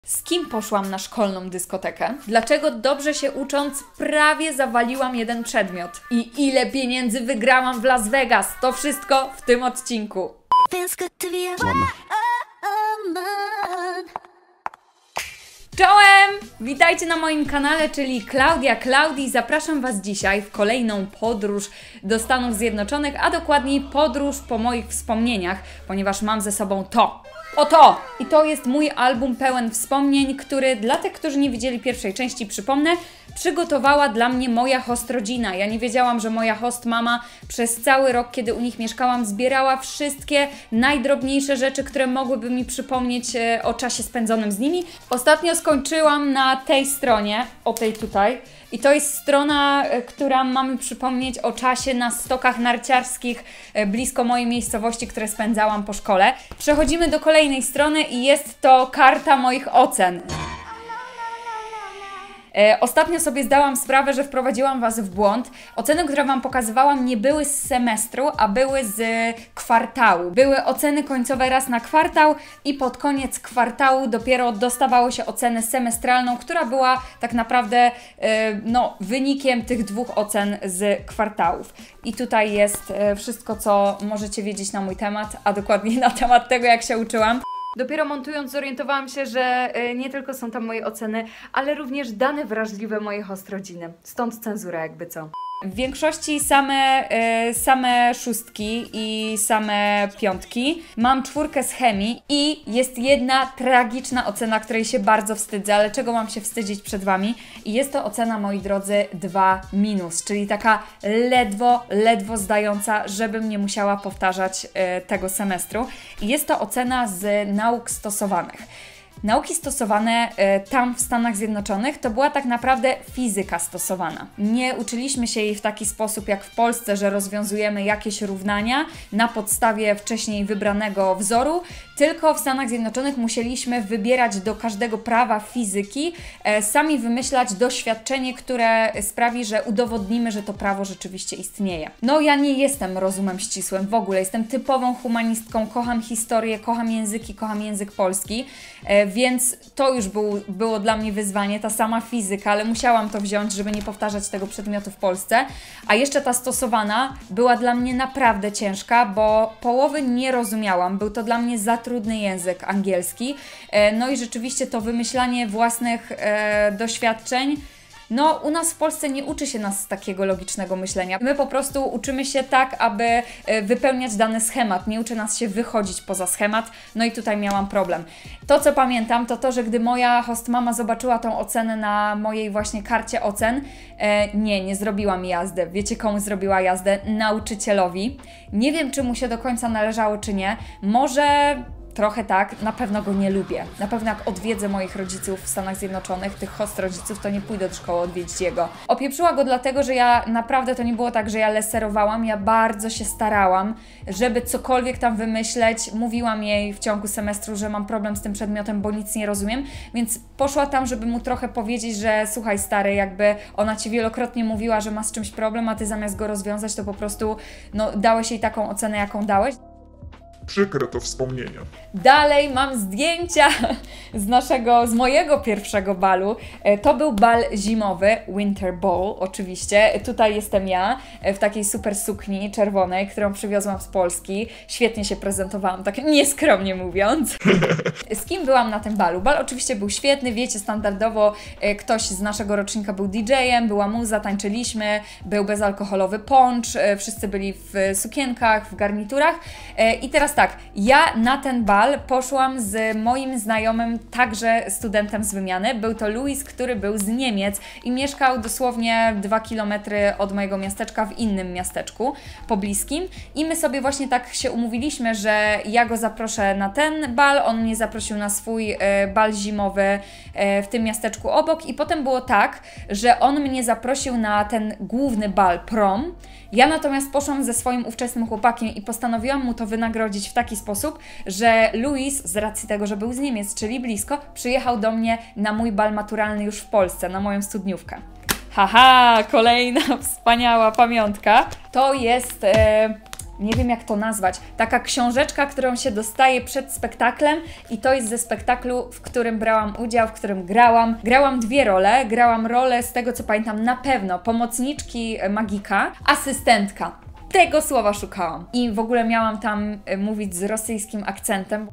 Z kim poszłam na szkolną dyskotekę? Dlaczego dobrze się ucząc prawie zawaliłam jeden przedmiot? I ile pieniędzy wygrałam w Las Vegas? To wszystko w tym odcinku. Czołem! Witajcie na moim kanale, czyli Klaudia Klaudii. Zapraszam Was dzisiaj w kolejną podróż do Stanów Zjednoczonych, a dokładniej podróż po moich wspomnieniach, ponieważ mam ze sobą to. Oto! I to jest mój album pełen wspomnień, który dla tych, którzy nie widzieli pierwszej części, przypomnę, przygotowała dla mnie moja host rodzina. Ja nie wiedziałam, że moja host mama przez cały rok, kiedy u nich mieszkałam, zbierała wszystkie najdrobniejsze rzeczy, które mogłyby mi przypomnieć o czasie spędzonym z nimi. Ostatnio skończyłam na tej stronie, o tej tutaj. I to jest strona, która ma mi przypomnieć o czasie na stokach narciarskich blisko mojej miejscowości, które spędzałam po szkole. Przechodzimy do kolejnej strony i jest to karta moich ocen. Ostatnio sobie zdałam sprawę, że wprowadziłam Was w błąd. Oceny, które Wam pokazywałam, nie były z semestru, a były z kwartału. Były oceny końcowe raz na kwartał i pod koniec kwartału dopiero dostawało się ocenę semestralną, która była tak naprawdę wynikiem tych dwóch ocen z kwartałów. I tutaj jest wszystko, co możecie wiedzieć na mój temat, a dokładnie na temat tego, jak się uczyłam. Dopiero montując zorientowałam się, że nie tylko są tam moje oceny, ale również dane wrażliwe mojej host rodziny. Stąd cenzura jakby co. W większości same szóstki i same piątki. Mam 4 z chemii i jest jedna tragiczna ocena, której się bardzo wstydzę, ale czego mam się wstydzić przed Wami? I jest to ocena, moi drodzy, 2-, czyli taka ledwo zdająca, żebym nie musiała powtarzać tego semestru. I jest to ocena z nauk stosowanych. Nauki stosowane tam w Stanach Zjednoczonych to była tak naprawdę fizyka stosowana. Nie uczyliśmy się jej w taki sposób jak w Polsce, że rozwiązujemy jakieś równania na podstawie wcześniej wybranego wzoru, tylko w Stanach Zjednoczonych musieliśmy wybierać do każdego prawa fizyki, sami wymyślać doświadczenie, które sprawi, że udowodnimy, że to prawo rzeczywiście istnieje. No ja nie jestem rozumem ścisłym w ogóle, jestem typową humanistką, kocham historię, kocham języki, kocham język polski, więc to już było dla mnie wyzwanie, ta sama fizyka, ale musiałam to wziąć, żeby nie powtarzać tego przedmiotu w Polsce. A jeszcze ta stosowana była dla mnie naprawdę ciężka, bo połowy nie rozumiałam. Był to dla mnie za trudny język angielski. No i rzeczywiście to wymyślanie własnych doświadczeń. No, u nas w Polsce nie uczy się nas takiego logicznego myślenia. My po prostu uczymy się tak, aby wypełniać dany schemat. Nie uczy nas się wychodzić poza schemat. No i tutaj miałam problem. To, co pamiętam, to to, że gdy moja host mama zobaczyła tą ocenę na mojej właśnie karcie ocen, nie zrobiła mi jazdy. Wiecie, komu zrobiła jazdę? Nauczycielowi. Nie wiem, czy mu się do końca należało, czy nie. Może trochę tak, na pewno go nie lubię. Na pewno jak odwiedzę moich rodziców w Stanach Zjednoczonych, tych host rodziców, to nie pójdę do szkoły odwiedzić jego. Opieprzyła go dlatego, że ja naprawdę to nie było tak, że ja leserowałam, ja bardzo się starałam, żeby cokolwiek tam wymyśleć. Mówiłam jej w ciągu semestru, że mam problem z tym przedmiotem, bo nic nie rozumiem, więc poszła tam, żeby mu trochę powiedzieć, że słuchaj stary, jakby ona Ci wielokrotnie mówiła, że ma z czymś problem, a Ty zamiast go rozwiązać, to po prostu dałeś jej taką ocenę, jaką dałeś. Przykre to wspomnienia. Dalej mam zdjęcia z mojego pierwszego balu. To był bal zimowy, Winter Ball oczywiście. Tutaj jestem ja w takiej super sukni czerwonej, którą przywiozłam z Polski. Świetnie się prezentowałam, tak nieskromnie mówiąc. Z kim byłam na tym balu? Bal oczywiście był świetny, wiecie, standardowo ktoś z naszego rocznika był DJ-em, była muza, tańczyliśmy, był bezalkoholowy poncz, wszyscy byli w sukienkach, w garniturach. I teraz tak, ja na ten bal poszłam z moim znajomym, także studentem z wymiany. Był to Luis, który był z Niemiec i mieszkał dosłownie 2 km od mojego miasteczka w innym miasteczku pobliskim. I my sobie właśnie tak się umówiliśmy, że ja go zaproszę na ten bal, on mnie zaprosił na swój bal zimowy w tym miasteczku obok i potem było tak, że on mnie zaprosił na ten główny bal prom. Ja natomiast poszłam ze swoim ówczesnym chłopakiem i postanowiłam mu to wynagrodzić w taki sposób, że Luis, z racji tego, że był z Niemiec, czyli blisko, przyjechał do mnie na mój bal maturalny już w Polsce, na moją studniówkę. Haha, kolejna wspaniała pamiątka. To jest nie wiem jak to nazwać, taka książeczka, którą się dostaje przed spektaklem i to jest ze spektaklu, w którym brałam udział, w którym grałam. Grałam 2 role, grałam rolę, z tego co pamiętam, na pewno pomocniczki magika, asystentka. Tego słowa szukałam. I w ogóle miałam tam mówić z rosyjskim akcentem.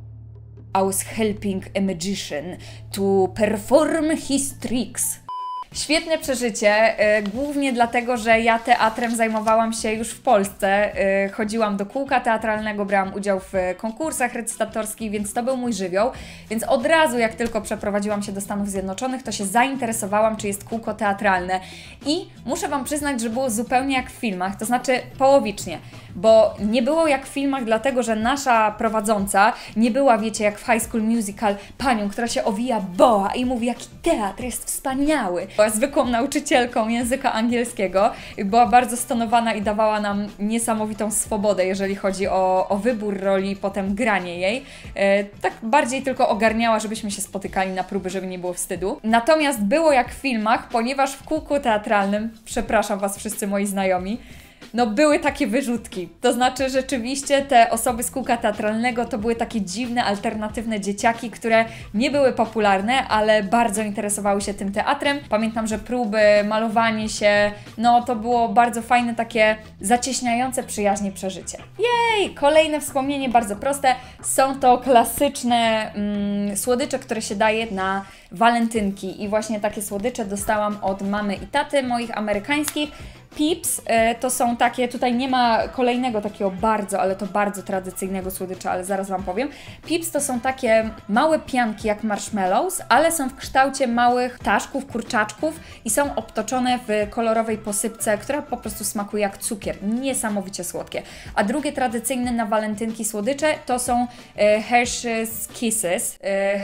I was helping a magician to perform his tricks. Świetne przeżycie, głównie dlatego, że ja teatrem zajmowałam się już w Polsce. Chodziłam do kółka teatralnego, brałam udział w konkursach recytatorskich, więc to był mój żywioł. Więc od razu, jak tylko przeprowadziłam się do Stanów Zjednoczonych, to się zainteresowałam, czy jest kółko teatralne. I muszę Wam przyznać, że było zupełnie jak w filmach, to znaczy połowicznie. Bo nie było jak w filmach, dlatego że nasza prowadząca nie była, wiecie, jak w High School Musical, panią, która się owija boa i mówi, jaki teatr jest wspaniały. Była zwykłą nauczycielką języka angielskiego, była bardzo stonowana i dawała nam niesamowitą swobodę, jeżeli chodzi o wybór roli i potem granie jej. Tak bardziej tylko ogarniała, żebyśmy się spotykali na próby, żeby nie było wstydu. Natomiast było jak w filmach, ponieważ w kółku teatralnym, przepraszam Was wszyscy moi znajomi, no były takie wyrzutki. To znaczy rzeczywiście te osoby z kółka teatralnego to były takie dziwne, alternatywne dzieciaki, które nie były popularne, ale bardzo interesowały się tym teatrem. Pamiętam, że próby, malowanie się, no to było bardzo fajne, takie zacieśniające przyjaźnie przeżycie. Jej! Kolejne wspomnienie bardzo proste. Są to klasyczne słodycze, które się daje na walentynki i właśnie takie słodycze dostałam od mamy i taty moich amerykańskich. Pips to są takie, tutaj nie ma kolejnego takiego bardzo, ale to bardzo tradycyjnego słodycza, ale zaraz Wam powiem. Pips to są takie małe pianki jak marshmallows, ale są w kształcie małych ptaszków, kurczaczków i są obtoczone w kolorowej posypce, która po prostu smakuje jak cukier. Niesamowicie słodkie. A drugie tradycyjne na walentynki słodycze to są Hershey's Kisses.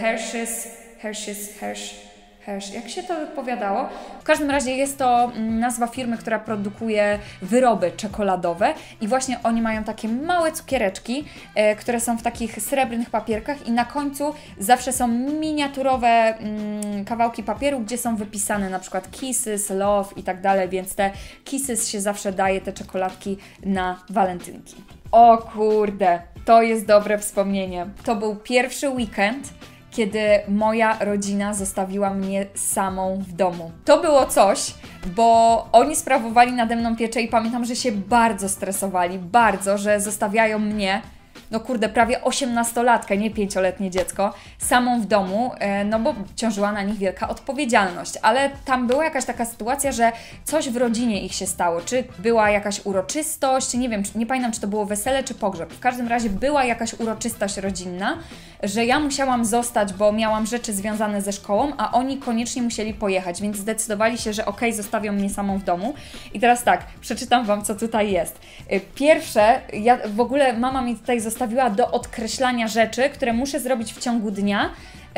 Jak się to wypowiadało? W każdym razie jest to nazwa firmy, która produkuje wyroby czekoladowe i właśnie oni mają takie małe cukiereczki, które są w takich srebrnych papierkach i na końcu zawsze są miniaturowe kawałki papieru, gdzie są wypisane na przykład Kisses, Love i tak dalej, więc te Kisses się zawsze daje, te czekoladki na walentynki. O kurde, to jest dobre wspomnienie. To był pierwszy weekend, kiedy moja rodzina zostawiła mnie samą w domu. To było coś, bo oni sprawowali nade mną pieczę i pamiętam, że się bardzo stresowali, bardzo, że zostawiają mnie, no kurde, prawie 18-latkę, nie 5-letnie dziecko, samą w domu, no bo ciążyła na nich wielka odpowiedzialność. Ale tam była jakaś taka sytuacja, że coś w rodzinie ich się stało. Czy była jakaś uroczystość, nie wiem, nie pamiętam, czy to było wesele, czy pogrzeb. W każdym razie była jakaś uroczystość rodzinna, że ja musiałam zostać, bo miałam rzeczy związane ze szkołą, a oni koniecznie musieli pojechać, więc zdecydowali się, że okej, zostawią mnie samą w domu. I teraz tak, przeczytam Wam, co tutaj jest. Pierwsze, w ogóle mama mi tutaj zostawiła do odkreślania rzeczy, które muszę zrobić w ciągu dnia,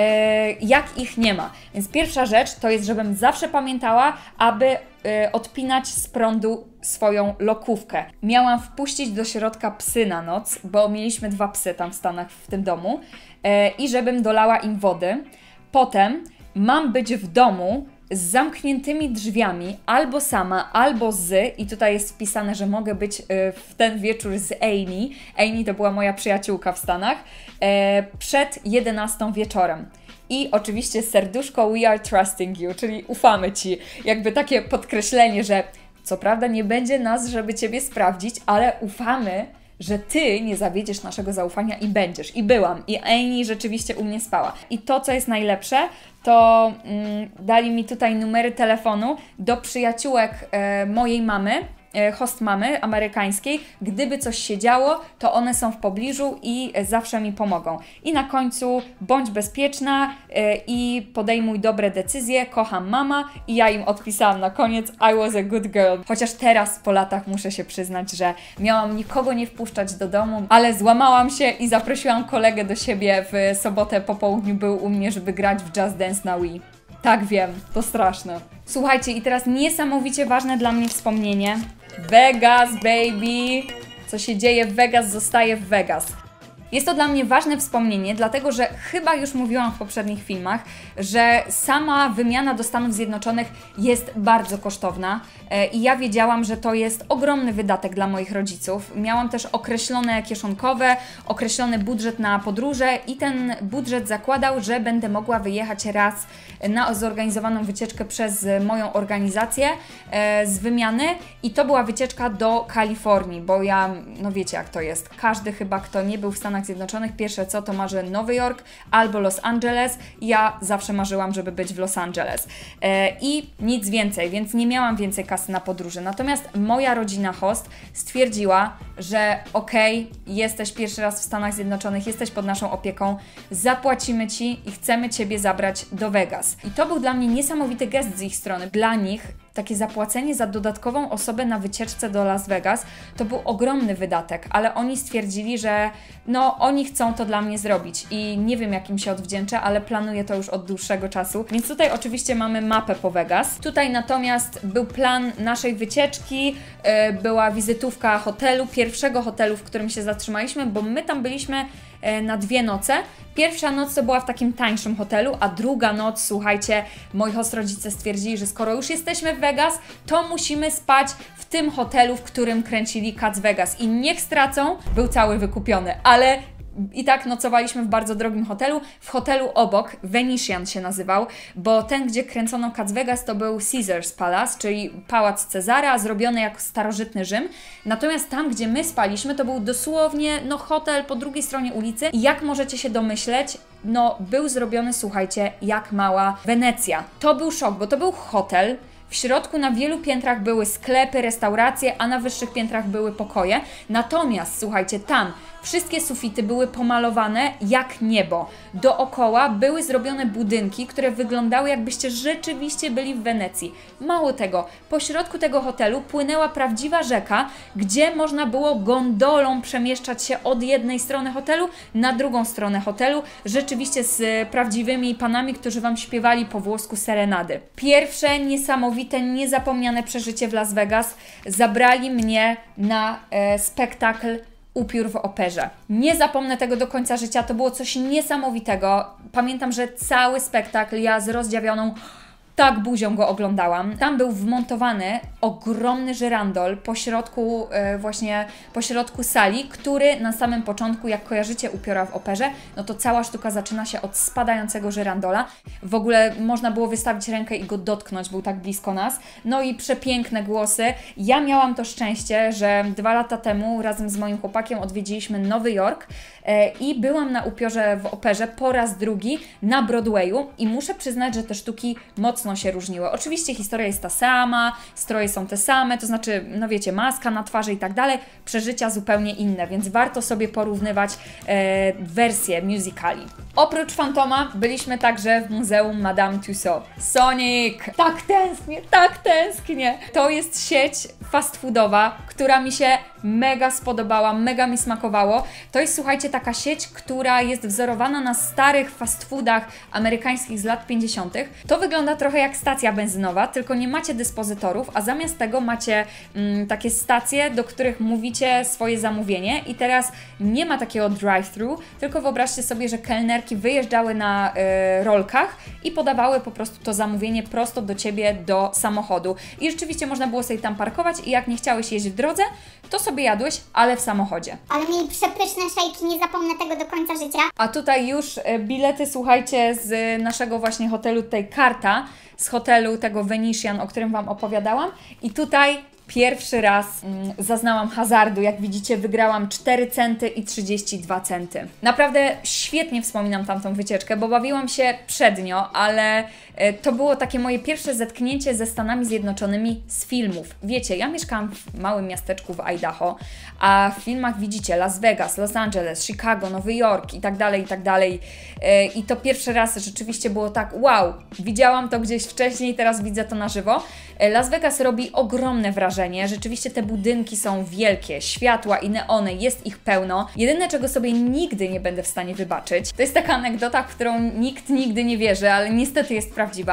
jak ich nie ma. Więc pierwsza rzecz to jest, żebym zawsze pamiętała, aby odpinać z prądu swoją lokówkę. Miałam wpuścić do środka psy na noc, bo mieliśmy 2 psy tam w Stanach w tym domu i żebym dolała im wody. Potem mam być w domu z zamkniętymi drzwiami, albo sama, albo i tutaj jest wpisane, że mogę być w ten wieczór z Amy. Amy to była moja przyjaciółka w Stanach, przed 11 wieczorem. I oczywiście serduszko We are trusting you, czyli ufamy Ci. Jakby takie podkreślenie, że co prawda nie będzie nas, żeby Ciebie sprawdzić, ale ufamy, że Ty nie zawiedziesz naszego zaufania i będziesz. I byłam. I Amy rzeczywiście u mnie spała. I to, co jest najlepsze, to dali mi tutaj numery telefonu do przyjaciółek mojej mamy, host mamy amerykańskiej. Gdyby coś się działo, to one są w pobliżu i zawsze mi pomogą. I na końcu bądź bezpieczna i podejmuj dobre decyzje, kocham mama i ja im odpisałam na koniec I was a good girl. Chociaż teraz po latach muszę się przyznać, że miałam nikogo nie wpuszczać do domu, ale złamałam się i zaprosiłam kolegę do siebie w sobotę po południu, był u mnie, żeby grać w Just Dance na Wii. Tak, wiem, to straszne. Słuchajcie, i teraz niesamowicie ważne dla mnie wspomnienie. Vegas, baby! Co się dzieje w Vegas, zostaje w Vegas. Jest to dla mnie ważne wspomnienie, dlatego że chyba już mówiłam w poprzednich filmach, że sama wymiana do Stanów Zjednoczonych jest bardzo kosztowna i ja wiedziałam, że to jest ogromny wydatek dla moich rodziców. Miałam też określone kieszonkowe, określony budżet na podróże i ten budżet zakładał, że będę mogła wyjechać raz na zorganizowaną wycieczkę przez moją organizację z wymiany i to była wycieczka do Kalifornii, bo ja, no wiecie jak to jest, każdy chyba, kto nie był w Stanach Zjednoczonych, pierwsze co to marzy Nowy Jork albo Los Angeles. Ja zawsze marzyłam, żeby być w Los Angeles i nic więcej, więc nie miałam więcej kasy na podróże. Natomiast moja rodzina host stwierdziła, że okej, jesteś pierwszy raz w Stanach Zjednoczonych, jesteś pod naszą opieką, zapłacimy Ci i chcemy Ciebie zabrać do Vegas. I to był dla mnie niesamowity gest z ich strony. Dla nich takie zapłacenie za dodatkową osobę na wycieczce do Las Vegas to był ogromny wydatek, ale oni stwierdzili, że no oni chcą to dla mnie zrobić i nie wiem jak im się odwdzięczę, ale planuję to już od dłuższego czasu. Więc tutaj oczywiście mamy mapę po Vegas. Tutaj natomiast był plan naszej wycieczki, była wizytówka hotelu, pierwszego hotelu, w którym się zatrzymaliśmy, bo my tam byliśmy na 2 noce. Pierwsza noc to była w takim tańszym hotelu, a druga noc, słuchajcie, moi host rodzice stwierdzili, że skoro już jesteśmy w Vegas, to musimy spać w tym hotelu, w którym kręcili Cats Vegas i niech stracą, był cały wykupiony, ale i tak nocowaliśmy w bardzo drogim hotelu. W hotelu obok, Venetian się nazywał, bo ten, gdzie kręcono Cats Vegas, to był Caesar's Palace, czyli pałac Cezara, zrobiony jak starożytny Rzym. Natomiast tam, gdzie my spaliśmy, to był dosłownie hotel po drugiej stronie ulicy i jak możecie się domyśleć, był zrobiony, słuchajcie, jak mała Wenecja. To był szok, bo to był hotel. W środku na wielu piętrach były sklepy, restauracje, a na wyższych piętrach były pokoje. Natomiast, słuchajcie, tam wszystkie sufity były pomalowane jak niebo. Dookoła były zrobione budynki, które wyglądały jakbyście rzeczywiście byli w Wenecji. Mało tego, po środku tego hotelu płynęła prawdziwa rzeka, gdzie można było gondolą przemieszczać się od jednej strony hotelu na drugą stronę hotelu, rzeczywiście z prawdziwymi panami, którzy Wam śpiewali po włosku serenady. Pierwsze niesamowite, niezapomniane przeżycie w Las Vegas. Zabrali mnie na spektakl Upiór w operze. Nie zapomnę tego do końca życia, to było coś niesamowitego. Pamiętam, że cały spektakl ja z rozdziawioną tak buzią go oglądałam. Tam był wmontowany ogromny żyrandol pośrodku sali, który na samym początku, jak kojarzycie Upiora w operze, no to cała sztuka zaczyna się od spadającego żyrandola. W ogóle można było wystawić rękę i go dotknąć, był tak blisko nas. No i przepiękne głosy. Ja miałam to szczęście, że 2 lata temu razem z moim chłopakiem odwiedziliśmy Nowy Jork i byłam na Upiorze w operze po raz drugi na Broadwayu i muszę przyznać, że te sztuki mocno się różniły. Oczywiście historia jest ta sama, stroje są te same, to znaczy, no wiecie, maska na twarzy i tak dalej, przeżycia zupełnie inne, więc warto sobie porównywać wersje musicali. Oprócz Fantoma byliśmy także w Muzeum Madame Tussauds. Sonic! Tak tęsknię, tak tęsknię! To jest sieć fast foodowa, która mi się mega spodobała, mega mi smakowało. To jest, słuchajcie, taka sieć, która jest wzorowana na starych fast foodach amerykańskich z lat 50. To wygląda trochę jak stacja benzynowa, tylko nie macie dyspozytorów, a zamiast tego macie takie stacje, do których mówicie swoje zamówienie i teraz nie ma takiego drive-thru, tylko wyobraźcie sobie, że kelnerki wyjeżdżały na rolkach i podawały po prostu to zamówienie prosto do Ciebie, do samochodu. I rzeczywiście można było sobie tam parkować i jak nie chciałeś jeść w drodze, to sobie jadłeś, ale w samochodzie. Ale mieli przepyszne szejki, nie zapomnę tego do końca życia. A tutaj już bilety, słuchajcie, z naszego właśnie hotelu, tutaj karta z hotelu tego Venetian, o którym Wam opowiadałam. I tutaj pierwszy raz zaznałam hazardu. Jak widzicie, wygrałam 4 centy i 32 centy. Naprawdę świetnie wspominam tamtą wycieczkę, bo bawiłam się przednio, ale to było takie moje pierwsze zetknięcie ze Stanami Zjednoczonymi z filmów. Wiecie, ja mieszkałam w małym miasteczku w Idaho, a w filmach widzicie Las Vegas, Los Angeles, Chicago, Nowy Jork i tak dalej, i tak dalej. I to pierwszy raz rzeczywiście było tak, wow, widziałam to gdzieś wcześniej, teraz widzę to na żywo. Las Vegas robi ogromne wrażenie, rzeczywiście te budynki są wielkie, światła i neony, jest ich pełno. Jedyne, czego sobie nigdy nie będę w stanie wybaczyć, to jest taka anegdota, w którą nikt nigdy nie wierzy, ale niestety jest prawdziwa.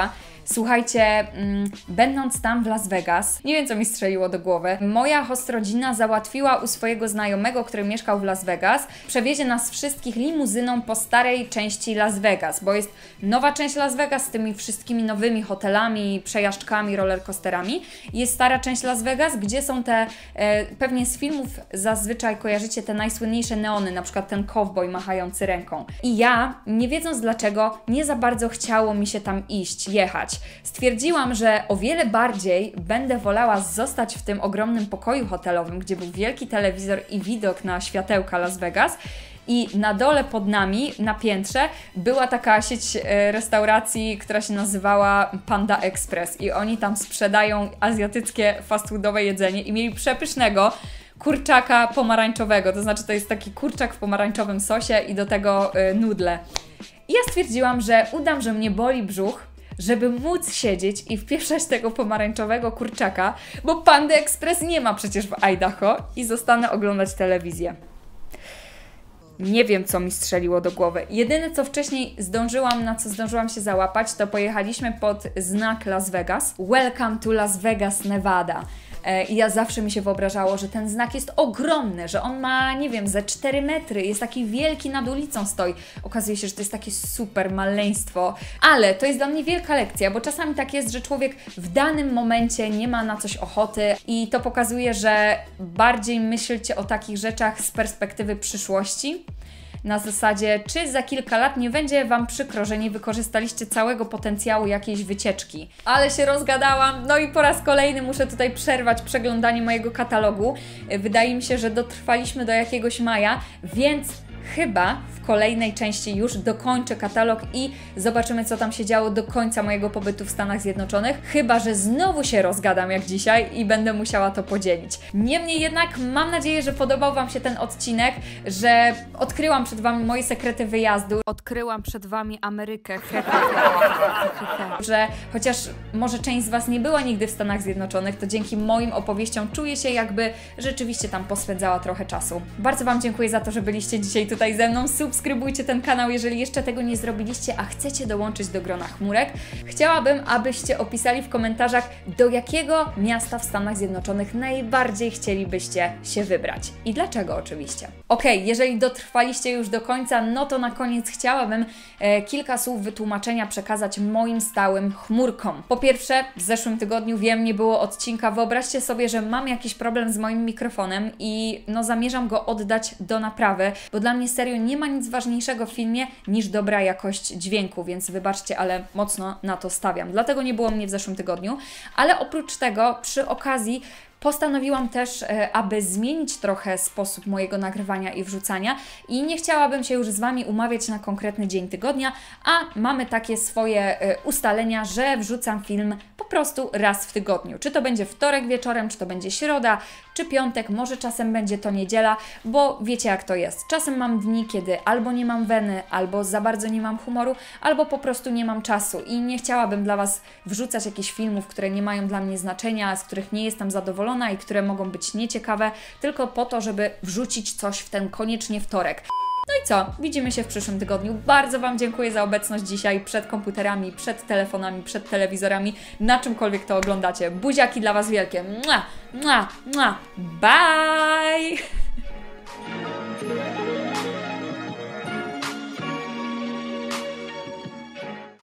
Słuchajcie, będąc tam w Las Vegas, nie wiem co mi strzeliło do głowy, moja hostrodzina załatwiła u swojego znajomego, który mieszkał w Las Vegas, przewiezie nas wszystkich limuzyną po starej części Las Vegas, bo jest nowa część Las Vegas z tymi wszystkimi nowymi hotelami, przejażdżkami, rollercoasterami. Jest stara część Las Vegas, gdzie są te, pewnie z filmów zazwyczaj kojarzycie te najsłynniejsze neony, na przykład ten cowboy machający ręką. I ja, nie wiedząc dlaczego, nie za bardzo chciało mi się tam iść, jechać. Stwierdziłam, że o wiele bardziej będę wolała zostać w tym ogromnym pokoju hotelowym, gdzie był wielki telewizor i widok na światełka Las Vegas. I na dole pod nami, na piętrze, była taka sieć restauracji, która się nazywała Panda Express i oni tam sprzedają azjatyckie fast foodowe jedzenie i mieli przepysznego kurczaka pomarańczowego, to znaczy to jest taki kurczak w pomarańczowym sosie i do tego nudle. I ja stwierdziłam, że udam, że mnie boli brzuch, żeby móc siedzieć i wpieszać tego pomarańczowego kurczaka, bo Panda Express nie ma przecież w Idaho i zostanę oglądać telewizję. Nie wiem, co mi strzeliło do głowy. Jedyne, co wcześniej na co zdążyłam się załapać, to pojechaliśmy pod znak Las Vegas. Welcome to Las Vegas, Nevada. I ja zawsze mi się wyobrażało, że ten znak jest ogromny, że on ma, nie wiem, ze 4 metry, jest taki wielki, nad ulicą stoi. Okazuje się, że to jest takie super maleństwo, ale to jest dla mnie wielka lekcja, bo czasami tak jest, że człowiek w danym momencie nie ma na coś ochoty i to pokazuje, że bardziej myślcie o takich rzeczach z perspektywy przyszłości. Na zasadzie, czy za kilka lat nie będzie Wam przykro, że nie wykorzystaliście całego potencjału jakiejś wycieczki. Ale się rozgadałam, no i po raz kolejny muszę tutaj przerwać przeglądanie mojego katalogu. Wydaje mi się, że dotrwaliśmy do jakiegoś maja, więc chyba w kolejnej części już dokończę katalog i zobaczymy, co tam się działo do końca mojego pobytu w Stanach Zjednoczonych. Chyba że znowu się rozgadam jak dzisiaj i będę musiała to podzielić. Niemniej jednak mam nadzieję, że podobał Wam się ten odcinek, że odkryłam przed Wami moje sekrety wyjazdu. Odkryłam przed Wami Amerykę. Że chociaż może część z Was nie była nigdy w Stanach Zjednoczonych, to dzięki moim opowieściom czuję się, jakby rzeczywiście tam pospędzała trochę czasu. Bardzo Wam dziękuję za to, że byliście dzisiaj tutaj ze mną. Subskrybujcie ten kanał, jeżeli jeszcze tego nie zrobiliście, a chcecie dołączyć do grona chmurek. Chciałabym, abyście opisali w komentarzach, do jakiego miasta w Stanach Zjednoczonych najbardziej chcielibyście się wybrać. I dlaczego oczywiście. Okej, jeżeli dotrwaliście już do końca, no to na koniec chciałabym kilka słów wytłumaczenia przekazać moim stałym chmurkom. Po pierwsze, w zeszłym tygodniu wiem, nie było odcinka. Wyobraźcie sobie, że mam jakiś problem z moim mikrofonem i no zamierzam go oddać do naprawy, bo dla mnie serio nie ma nic ważniejszego w filmie niż dobra jakość dźwięku, więc wybaczcie, ale mocno na to stawiam. Dlatego nie było mnie w zeszłym tygodniu, ale oprócz tego przy okazji postanowiłam też, aby zmienić trochę sposób mojego nagrywania i wrzucania i nie chciałabym się już z Wami umawiać na konkretny dzień tygodnia, a mamy takie swoje ustalenia, że wrzucam film po prostu raz w tygodniu. Czy to będzie wtorek wieczorem, czy to będzie środa, czy piątek, może czasem będzie to niedziela, bo wiecie jak to jest. Czasem mam dni, kiedy albo nie mam weny, albo za bardzo nie mam humoru, albo po prostu nie mam czasu i nie chciałabym dla Was wrzucać jakichś filmów, które nie mają dla mnie znaczenia, z których nie jestem zadowolona i które mogą być nieciekawe, tylko po to, żeby wrzucić coś w ten koniecznie wtorek. No i co? Widzimy się w przyszłym tygodniu. Bardzo Wam dziękuję za obecność dzisiaj przed komputerami, przed telefonami, przed telewizorami, na czymkolwiek to oglądacie. Buziaki dla Was wielkie. Mua, mua, mua. Bye!